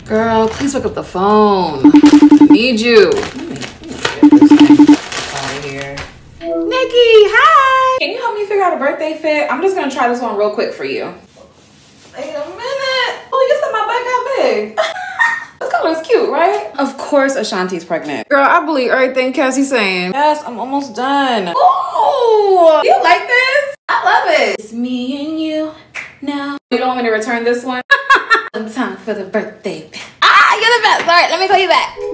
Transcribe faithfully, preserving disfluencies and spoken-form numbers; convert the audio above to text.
Girl, please pick up the phone. I need you. Let me, let me get this thing out of here. Nikki, hi. Can you help me figure out a birthday fit? I'm just gonna try this one real quick for you. Wait a minute. Oh, you said my butt got big. This color is cute, right? Of course Ashanti's pregnant. Girl, I believe everything Cassie's saying. Yes, I'm almost done. Ooh, you like this? I love it. It's me and you now. You don't want me to return this one? Time for the birthday. Ah, you're the best. All right, let me call you back.